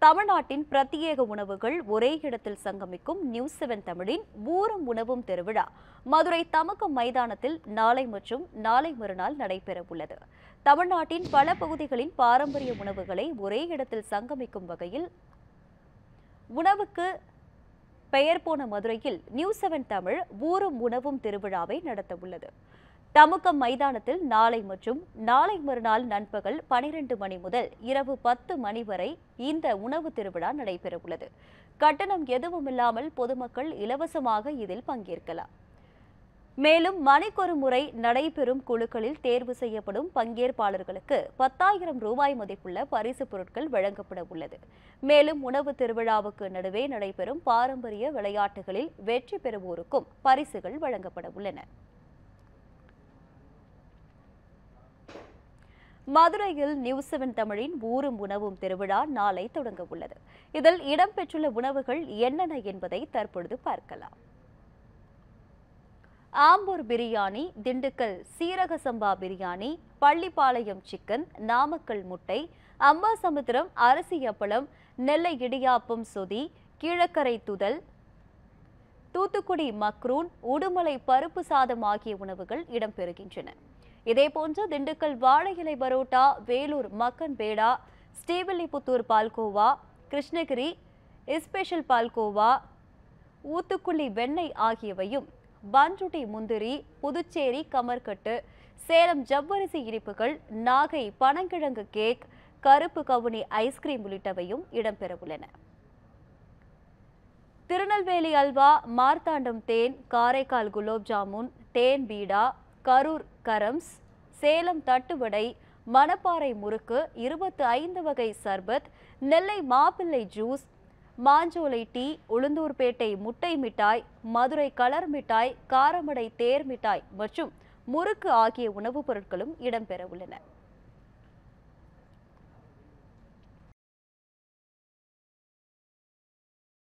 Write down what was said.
தமிழ்நாட்டின் பிரத்யேக உணவுகள் ஒரே இடத்தில் சங்கமிக்கும் நியூஸ்7 தமிழின் ஊரும் உணவும் திருவிழா மதுரை தமக்கம் மைதானத்தில் நாளை மற்றும் நாளை மறுநாள் நடைபெற உள்ளது. தமிழ்நாட்டின் பல பகுதிகளின் பாரம்பரிய உணவுகளை ஒரே இடத்தில் சங்கமிக்கும் வகையில் உணவுக்கு பெயர் போன மதுரையில் நியூஸ்7 தமிழ் ஊரும் உணவும் திருவிழாவை நடத்த உள்ளது. தமுக்கம் மைதானத்தில் நாளை மற்றும் நாளை மறுநாள் நண்பகல் 12 மணி முதல் இரவு 10 மணி வரை இந்த உணவு திருவிழா நடைபெற உள்ளது. கட்டணம் எதுவுமில்லாமல் பொதுமக்கள் இலவசமாக இதில் பங்கேற்கலாம். மேலும் மணிக்கொரு முறை நடைபெறும் குழுக்களில் தேர்வு செய்யப்படும் பங்கேற்பாளர்களுக்கு 10,000 ரூபாய் மதிப்புள்ள பரிசு பொருட்கள் வழங்கப்பட உள்ளது. மேலும் உணவு திருவிழாவுக்கு நடுவே நடைபெறும் பாரம்பரிய விளையாட்டுகளில் வெற்றி பெறுவோருக்கும் பரிசுகள் வழங்கப்பட உள்ளன. மதுரையில் நியூஸ்7 தமிழின் ஊரும் உணவும் திருவிழா நாளை தொடங்க உள்ளது. இதில் இடம்பெற்றுள்ள உணவுகள் என்னென்ன என்பதை தற்பொழுது பார்க்கலாம். ஆம்பூர் பிரியாணி, திண்டுக்கல் சீரக சம்பா பிரியாணி, பள்ளிப்பாளையம் சிக்கன், நாமக்கல் முட்டை, அம்பாசமுத்திரம் அரிசி அப்பளம், நெல்லை இடியாப்பம் சொதி, கீழக்கரை துதல், தூத்துக்குடி மக்ரூன், உடுமலை பருப்பு சாதம் ஆகிய உணவுகள் இடம்பெறுகின்றன. இதேபோன்று திண்டுக்கல் வாழை இலை பரோட்டா, வேலூர் மக்கன் பேடா, ஸ்ரீவில்லிபுத்தூர் பால்கோவா, கிருஷ்ணகிரி ஸ்பெஷல் பால்கோவா, ஊத்துக்குளி வெண்ணெய் ஆகியவையும், பன்ருட்டி முந்திரி, புதுச்சேரி கமர்கட்டு, சேலம் ஜவ்வரிசி இனிப்புகள், நாகை பனங்கிழங்கு கேக், கருப்பு கவுனி ஐஸ்கிரீம் உள்ளிட்டவையும் இடம்பெற உள்ளன. திருநெல்வேலி அல்வா, மார்த்தாண்டம் தேன், காரைக்கால் குலோப் ஜாமுன், தேன் பீடா, கரூர் கரம்ஸ், சேலம் தட்டுவடை, மணப்பாறை முறுக்கு, 25 வகை சர்பத், நெல்லை மாப்பிள்ளை ஜூஸ், மாஞ்சோலை டீ, உளுந்தூர்பேட்டை முட்டை மிட்டாய், மதுரை கலர் மிட்டாய், காரமடை தேர் மிட்டாய் மற்றும் முறுக்கு ஆகிய உணவுப் பொருட்களும் இடம்பெற உள்ளன.